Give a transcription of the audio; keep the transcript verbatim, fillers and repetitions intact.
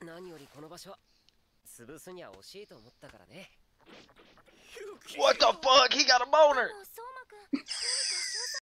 何よりこの場所潰すには惜しいと思ったからね。 What the fuck? He got a boner. でも相馬くん